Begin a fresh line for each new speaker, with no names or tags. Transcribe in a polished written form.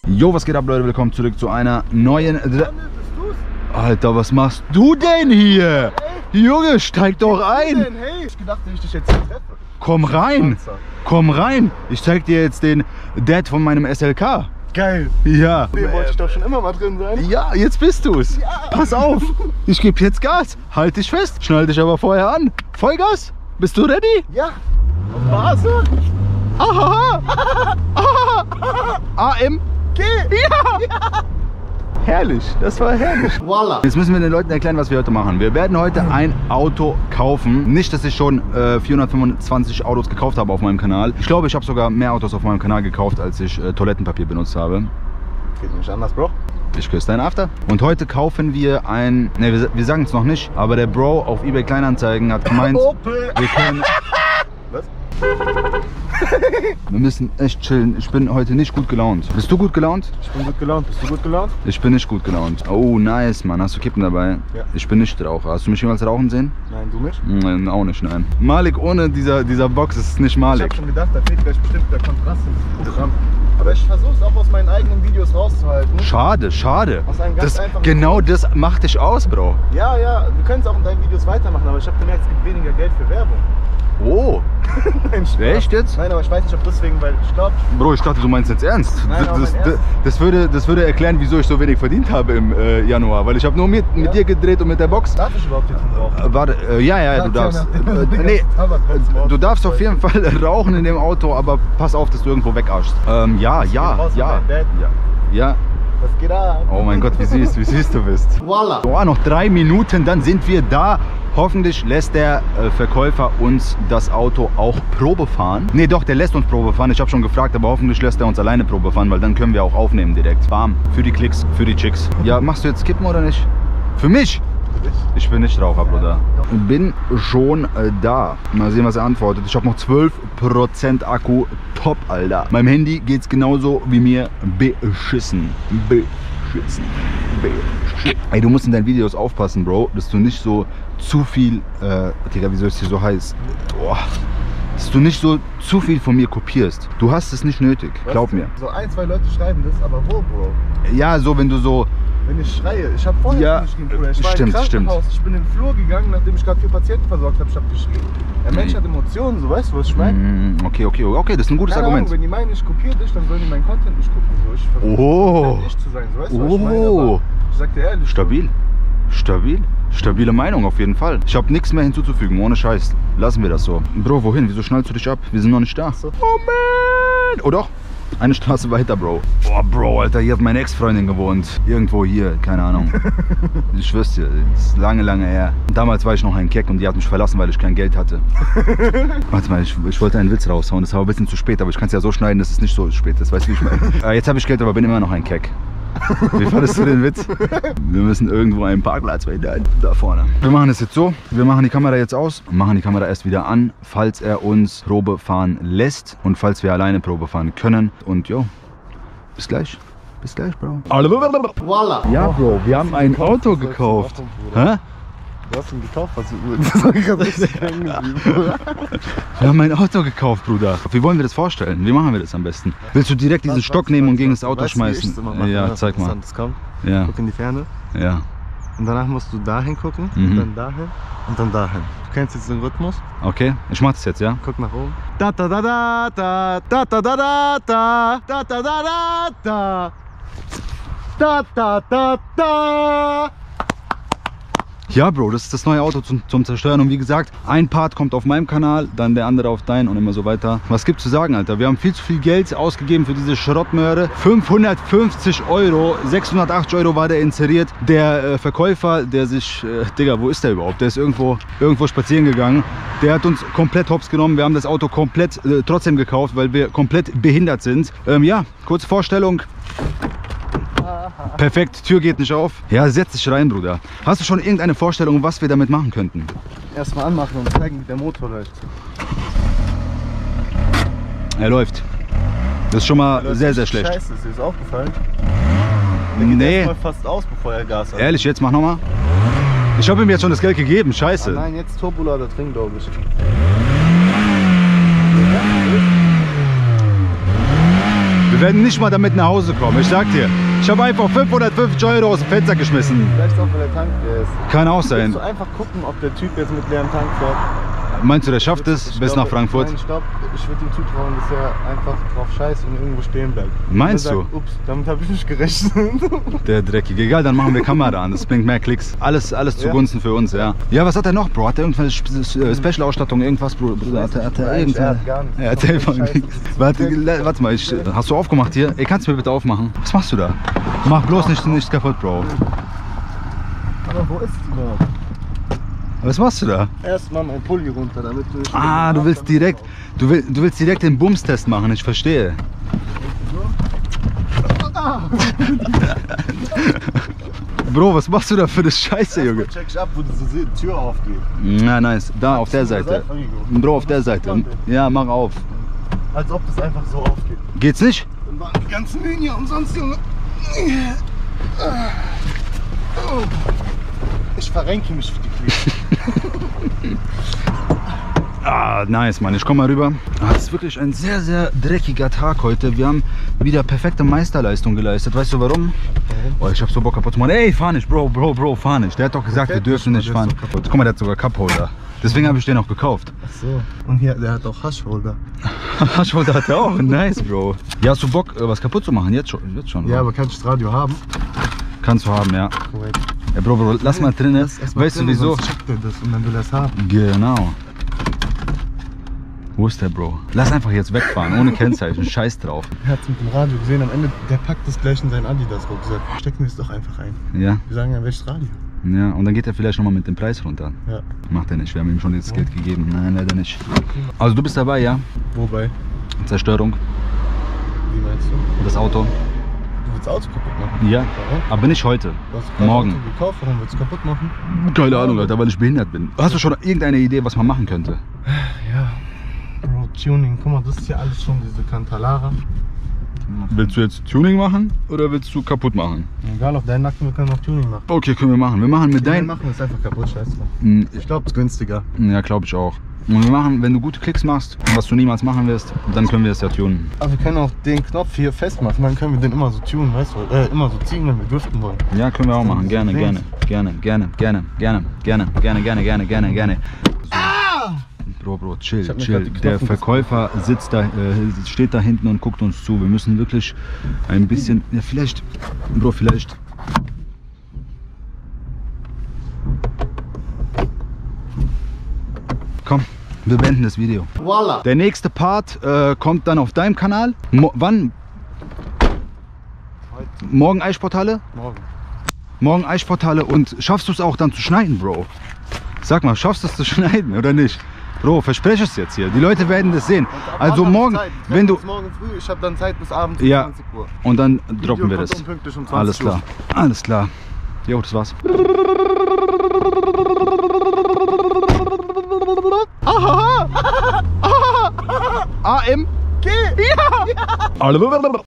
Jo, was geht ab, Leute? Willkommen zurück zu einer neuen... Alter, was machst du denn hier? Hey. Junge, steig doch ein!
Hey, ich dachte, ich dich jetzt treffe.
Komm rein! Komm rein! Ich zeig dir jetzt den Dad von meinem SLK.
Geil!
Ja!
Den wollte ich doch schon immer mal drin sein.
Ja, jetzt bist du's! Ja. Pass auf! Ich gebe jetzt Gas! Halt dich fest! Schnall dich aber vorher an! Vollgas! Bist du ready?
Ja! Auf Basel!
Ahaha! AMG! Ja! Ja! Herrlich, das war herrlich.
Voila.
Jetzt müssen wir den Leuten erklären, was wir heute machen. Wir werden heute ein Auto kaufen. Nicht, dass ich schon 425 Autos gekauft habe auf meinem Kanal. Ich glaube, ich habe sogar mehr Autos auf meinem Kanal gekauft, als ich Toilettenpapier benutzt habe.
Geht nicht anders, Bro.
Ich küsse deinen After. Und heute kaufen wir ein... Ne, wir sagen es noch nicht, aber der Bro auf eBay Kleinanzeigen hat gemeint,
Opel.
wir können...
Was?
Wir müssen echt chillen. Ich bin heute nicht gut gelaunt. Bist du gut gelaunt?
Ich bin gut gelaunt. Bist du gut gelaunt?
Ich bin nicht gut gelaunt. Oh, nice, Mann. Hast du Kippen dabei?
Ja.
Ich bin nicht Raucher. Hast du mich jemals rauchen sehen?
Nein, du nicht?
Nein, auch nicht, nein. Malik ohne dieser Box ist nicht
Ich
Malik.
hab schon gedacht, da fehlt gleich bestimmt der Kontrast ins Programm. Aber ich versuche es auch aus meinen eigenen Videos rauszuhalten.
Schade, schade.
Aus einem ganz einfachen
genau
Grund.
das macht dich aus, Bro.
Ja, ja, wir können es auch in deinen Videos weitermachen, aber ich habe gemerkt, es gibt weniger Geld für Werbung.
Oh,
Nein, Spaß.
echt jetzt?
Nein, aber ich weiß nicht, ob deswegen, weil ich glaube...
Bro, ich dachte, du meinst jetzt ernst.
Nein, aber mein Ernst.
Das würde erklären, wieso ich so wenig verdient habe im Januar. Weil ich habe nur mit dir gedreht und mit der Box.
Darf ich überhaupt jetzt rauchen?
Warte, ja, du darfst. Nee, du darfst auf jeden Fall rauchen in dem Auto, aber pass auf, dass du irgendwo wegarschst. Ja.
Was geht ab?
Oh mein Gott, wie süß du bist.
Voila.
Oh, noch 3 Minuten, dann sind wir da. Hoffentlich lässt der Verkäufer uns das Auto auch Probe fahren. Ne, doch, der lässt uns Probe fahren. Ich habe schon gefragt, aber hoffentlich lässt er uns alleine Probe fahren, weil dann können wir auch aufnehmen direkt. Bam, für die Klicks, für die Chicks. Ja, machst du jetzt Kippen oder nicht? Für mich? Ich bin nicht Raucher, Bruder. Bin schon da. Mal sehen, was er antwortet. Ich habe noch 12% Akku. Top, Alter. Meinem Handy geht's genauso wie mir beschissen. Ey, du musst in deinen Videos aufpassen, Bro, dass du nicht so zu viel, Digga, wieso ist hier so heiß? Boah. Dass du nicht so zu viel von mir kopierst. Du hast es nicht nötig, glaub mir.
So ein, zwei Leute schreiben das, aber wo, Bro?
Ja, so, wenn du so...
Wenn ich schreie, ich habe vorher geschrien, Bruder. Ich war im Krankenhaus, ich bin in den Flur gegangen, nachdem ich gerade 4 Patienten versorgt habe, ich habe geschrien. Der Mensch hat Emotionen, so, weißt du, was ich meine?
Okay, das ist ein gutes Argument.
Ahnung, wenn die meinen, ich kopiere dich, dann sollen die meinen Content nicht gucken. So, ich versuche ich zu sein, so, weißt du, was ich meine? Aber ich sag dir ehrlich. Stabile Meinung auf jeden Fall. Ich habe nichts mehr hinzuzufügen, ohne Scheiß. Lassen wir das so. Bro, wohin? Wieso schnallst du dich ab? Wir sind noch nicht da. So.
Oh man! Oh doch. Eine Straße weiter, Bro. Boah, Bro, Alter, hier hat meine Ex-Freundin gewohnt. Irgendwo hier, keine Ahnung. Ich schwör's dir, das ist lange her. Damals war ich noch ein Keck und die hat mich verlassen, weil ich kein Geld hatte. Warte mal, ich wollte einen Witz raushauen. Das war ein bisschen zu spät, aber ich kann es ja so schneiden, dass es nicht so spät ist. Weißt du, wie ich meine? Jetzt habe ich Geld, aber bin immer noch ein Keck. Wie fandest du den Witz? Wir müssen irgendwo einen Parkplatz finden, da vorne. Wir machen es jetzt so, wir machen die Kamera jetzt aus und machen die Kamera erst wieder an, falls er uns Probe fahren lässt und falls wir alleine Probe fahren können. Und jo, bis gleich. Bis gleich, Bro.
Voila.
Ja, Bro, wir haben ein Auto gekauft. Hä?
Du hast ihn gekauft, was du
Wir haben ein Auto gekauft, Bruder. Wie wollen wir das vorstellen? Wie machen wir das am besten? Willst du direkt diesen Stock nehmen und gegen das Auto schmeißen? Ja, zeig mal. Ja.
Guck in die Ferne.
Ja.
Und danach musst du dahin gucken, und dann dahin und dann dahin. Du kennst jetzt den Rhythmus?
Okay, ich mach das jetzt, ja?
Guck nach oben. Da da da da da da da da da da da da da da da da da.
Ja, Bro, das ist das neue Auto zum Zerstören. Und wie gesagt, ein Part kommt auf meinem Kanal, dann der andere auf deinen und immer so weiter. Was gibt's zu sagen, Alter? Wir haben viel zu viel Geld ausgegeben für diese Schrottmöhre. 550 Euro, 680 Euro war der inseriert. Der Verkäufer, der sich, Digga, wo ist der überhaupt? Der ist irgendwo spazieren gegangen. Der hat uns komplett hops genommen. Wir haben das Auto komplett trotzdem gekauft, weil wir komplett behindert sind. Ja, kurze Vorstellung. Perfekt, Tür geht nicht auf. Ja, setz dich rein, Bruder. Hast du schon irgendeine Vorstellung, was wir damit machen könnten?
Erstmal anmachen und zeigen, wie der Motor läuft.
Er läuft. Das ist schon mal sehr schlecht.
Scheiße, ist dir das aufgefallen?
Nee.
Der fast aus, bevor er Gas hat.
Ehrlich, jetzt mach nochmal. Ich habe ihm jetzt schon das Geld gegeben, scheiße.
Nein, jetzt Turbolader drin, glaube ich.
Wir werden nicht mal damit nach Hause kommen, ich sag dir. Ich habe einfach 550 € aus dem Fenster geschmissen.
Vielleicht auch, weil der Tank leer ist.
Kann auch sein.
Willst du einfach gucken, ob der Typ jetzt mit leerem Tank fährt?
Meinst du, der schafft es bis nach Frankfurt?
Nein, ich glaube, ich würde ihm zutrauen, dass er einfach drauf scheißt und irgendwo stehen bleibt.
Meinst
und er
du?
sagt, ups, damit habe ich nicht gerechnet.
Der Dreckige. Egal, dann machen wir Kamera an. Das bringt mehr Klicks. Alles zugunsten für uns, ja. Ja, was hat er noch, Bro? Hat er irgendwas Special-Ausstattung, irgendwas, Bro? Hat er
Nein, er hat gar nichts.
Er hat einfach nichts. Warte mal, hast du aufgemacht hier? Ey, kannst du mir bitte aufmachen? Was machst du da? Mach bloß nicht kaputt, Bro.
Aber wo ist die überhaupt?
Was machst du da?
Erstmal mein Pulli runter, damit du nicht...
Ah, du willst direkt den Bumstest machen, ich verstehe. Bro, was machst du da für das Scheiße, Junge?
Check ich ab, wo die Tür aufgeht.
Na, nice. Da, auf der Seite. Bro, auf der Seite. Ja, mach auf.
Als ob das einfach so aufgeht.
Geht's nicht?
Dann waren die ganzen Linie umsonst, Junge. Ich verrenke mich für die Klinik.
Ah, nice, Mann. Ich komm mal rüber. Ah, das ist wirklich ein sehr, sehr dreckiger Tag heute. Wir haben wieder perfekte Meisterleistung geleistet. Weißt du warum? Oh, ich hab so Bock kaputt zu machen. Ey, fahr nicht, Bro, fahr nicht. Der hat doch gesagt, wir dürfen nicht fahren. Guck mal, der hat sogar Cupholder. Deswegen habe ich den auch gekauft.
Ach so. Und hier, der hat auch Haschholder.
Haschholder hat er auch. Nice, Bro. Ja, hast du Bock, was kaputt zu machen? Jetzt schon.
Ja, aber kann ich das Radio haben?
Kannst du haben, ja.
Korrekt.
Ja, Bro, lass mal drinnen. Weißt du wieso?
Sonst checkt er das und dann will er es haben.
Genau. Wo ist der, Bro? Lass einfach jetzt wegfahren, ohne Kennzeichen. Scheiß drauf.
Er hat es mit dem Radio gesehen. Am Ende, der packt das gleich in seinen Adidas-Rucksack. Stecken wir es doch einfach ein.
Ja.
Wir sagen ja, welches Radio?
Ja, und dann geht er vielleicht nochmal mit dem Preis runter.
Ja.
Macht er nicht, wir haben ihm schon das Geld gegeben. Nein, leider nicht. Also du bist dabei, ja?
Wobei?
Zerstörung.
Wie meinst du?
Das Auto.
Du willst das Auto kaputt machen?
Ja,
Warum?
aber nicht heute.
Du hast gerade
Morgen.
ein Auto gekauft, warum willst du es kaputt machen?
Keine Ahnung, Alter, weil ich behindert bin. Hast du schon irgendeine Idee, was man machen könnte?
Ja. Bro, Tuning. Guck mal, das ist ja alles schon diese Cantalara.
Willst du jetzt Tuning machen oder willst du kaputt machen?
Egal, auf deinen Nacken, wir können auch Tuning machen.
Okay, können wir machen. Wir machen mit
Wir
deinem...
machen es einfach kaputt, scheiße. Ich glaube, es ist günstiger.
Ja, glaube ich auch. Und wir machen, wenn du gute Klicks machst, was du niemals machen wirst, dann können wir es ja tunen.
Aber wir können auch den Knopf hier festmachen, dann können wir den immer so tunen, weißt du? Immer so ziehen, wenn wir driften wollen.
Ja, können wir auch machen. Gerne. So. Bro, chill. Der Verkäufer sitzt da, steht da hinten und guckt uns zu. Wir müssen wirklich ein bisschen, ja vielleicht, Bro, vielleicht. Komm, wir beenden das Video.
Voila!
Der nächste Part kommt dann auf deinem Kanal. Wann?
Heute.
Morgen Eichsporthalle?
Morgen.
Morgen Eichsporthalle. Und schaffst du es auch dann zu schneiden, Bro? Sag mal, schaffst du es zu schneiden oder nicht? Bro, verspreche es jetzt hier. Die Leute werden das sehen. Also morgen, wenn du...
Morgen früh, ich habe dann Zeit bis abends
ja,
20 Uhr.
Und dann droppen wir das.
Um
Alles klar. Alles klar. Jo, das war's. AM? G? Ja!